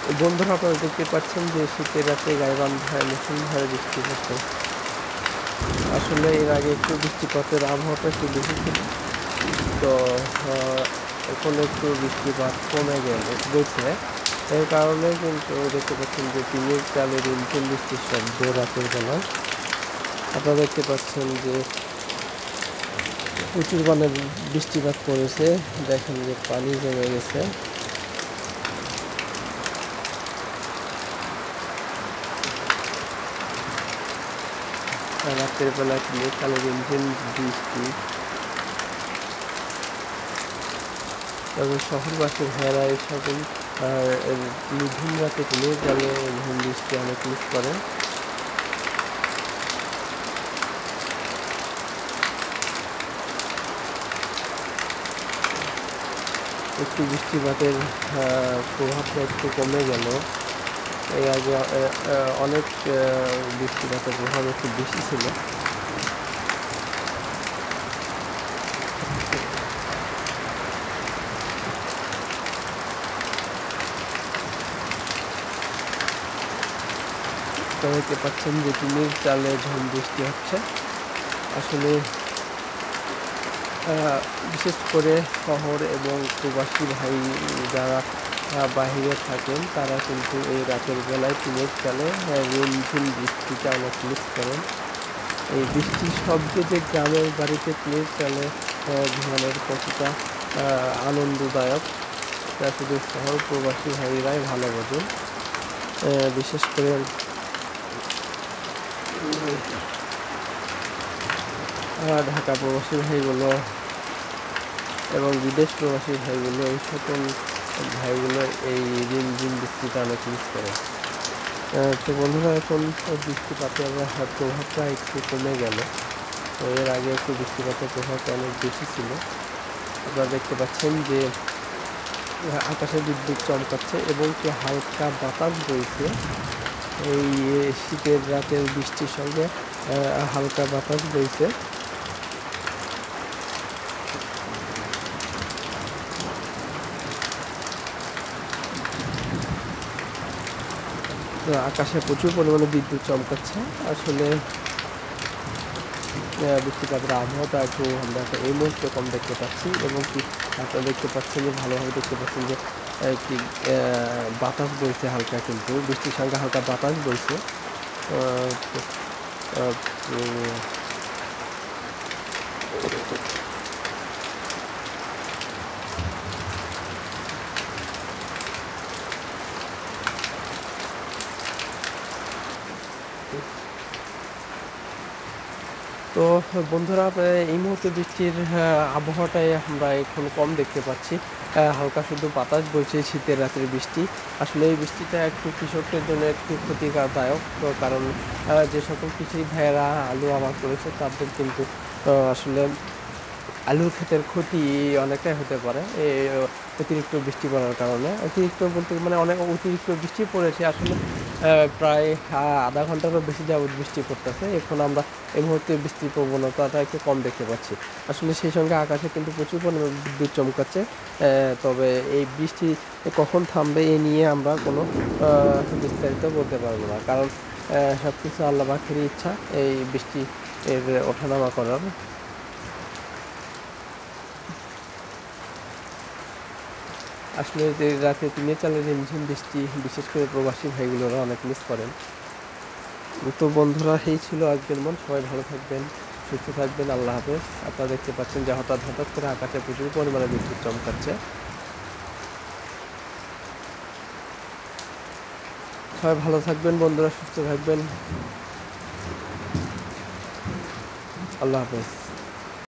বন্ধুরা, আপনারা দেখতে পাচ্ছেন যে শীতের রাতে গাইবান্ধায় মুষলধারে বৃষ্টি হচ্ছে। আসলে এর আগে একটু বৃষ্টিপাতের আবহাওয়াটা একটু বেশি ছিল, তো এখন একটু বৃষ্টিপাত কমে গেছে। এর কারণে কিন্তু দেখতে পাচ্ছেন যে টিনের চালে রিমঝিম বৃষ্টির শব্দ রাতের বেলা। আপনারা দেখতে পাচ্ছেন যে প্রচুর মানে বৃষ্টিপাত পড়েছে, দেখেন যে পানি জমে গেছে। রাতের বেলা টিনের চালে রিমঝিম বৃষ্টি, তবে শহরবাসীর ভাইয়েরা এই সকল নিঝুম রাতে টিনের চালে ঝুম বৃষ্টি অনেক মিস করে। একটু বৃষ্টিপাতের প্রভাবটা একটু কমে গেল। এই আগে অনেক বৃষ্টিপাতের প্রভাব একটু বেশি ছিল। দেখতে পাচ্ছেন যে টিনের চালে ঝুম বৃষ্টি হচ্ছে। আসলে বিশেষ করে শহর এবং প্রবাসী ভাই যারা বাহিরে থাকেন, তারা কিন্তু এই রাতের বেলায় টিনের চালে রিমঝিম বৃষ্টিটা অনেক মিস করেন। এই বৃষ্টির শব্দে যে গ্রামের বাড়িতে টিনের চালে ঘুমানোর কতটা আনন্দদায়ক, তা শুধু শহর প্রবাসী ভাইরাই ভালো বোঝেন। বিশেষ করে ঢাকা প্রবাসী ভাইগুলো এবং বিদেশ প্রবাসী ভাইগুলো, এই সকল ভাইগুলো এই রিমঝিম বৃষ্টিটা অনেক মিস করে। তো বন্ধুরা, এখন বৃষ্টিপাতের প্রভাবটা একটু কমে গেল। তো এর আগে একটু বৃষ্টিপাতের প্রভাবটা অনেক বেশি ছিল। আপনারা দেখতে পাচ্ছেন যে আকাশে বিদ্যুৎ চমকাচ্ছে এবং কি হালকা বাতাস বইছে। এই শীতের রাতের বৃষ্টির সঙ্গে হালকা বাতাস বইছে। আকাশে প্রচুর পরিমাণে বিদ্যুৎ চমকাচ্ছে। আসলে বৃষ্টিপাতের আবহাওয়াটা একটু আমরা এই মুহূর্তে কম দেখতে পাচ্ছি, এবং কি আপনারা দেখতে পাচ্ছেন যে ভালোভাবে দেখতে পাচ্ছেন যে একটি বাতাস বইছে হালকা, কিন্তু বৃষ্টির সঙ্গে হালকা বাতাস বইছে। তো বন্ধুরা, এই মুহূর্তে বৃষ্টির আবহাওয়াটাই আমরা এখন কম দেখতে পাচ্ছি। হালকা শুধু বাতাস বইছে, শীতের রাতের বৃষ্টি। আসলে এই বৃষ্টিটা একটু কৃষকদের জন্য একটু ক্ষতিকারদায়ক, কারণ যে সকল কৃষি ভাইয়েরা আলু আবাদ করেছে, তাদের কিন্তু আসলে আলুর ক্ষেতের ক্ষতি অনেকটাই হতে পারে এই অতিরিক্ত বৃষ্টি পড়ার কারণে। অতিরিক্ত বলতে মানে অনেক অতিরিক্ত বৃষ্টি পড়েছে আসলে, প্রায় আধা ঘন্টারও বেশি যাবৎ বৃষ্টি পড়তেছে। এখন আমরা এই মুহূর্তে বৃষ্টির প্রবণতাটা একটু কম দেখতে পাচ্ছি। আসলে সেই সঙ্গে আকাশে কিন্তু প্রচুর পরিমাণে বিদ্যুৎ চমকাচ্ছে। তবে এই বৃষ্টি কখন থামবে এ নিয়ে আমরা কোনো বিস্তারিত বলতে পারবো না, কারণ সব কিছু আল্লাহ পাকেরই ইচ্ছা এই বৃষ্টি এর ওঠানামা করার। আসলে যে রাতে টিনের চালে ঝিমঝিম বৃষ্টি বিশেষ করে প্রবাসী ভাইগুলোরা অনেক মিস করেন। তো বন্ধুরা, এই ছিল আজকের মন। সবাই ভালো থাকবেন, সুস্থ থাকবেন। আল্লাহ হাফেজ। আপনারা দেখতে পাচ্ছেন যে হঠাৎ হঠাৎ করে আকাশে প্রচুর পরিমাণে বিদ্যুৎ চমকাচ্ছে। সবাই ভালো থাকবেন বন্ধুরা, সুস্থ থাকবেন। আল্লাহ হাফেজ।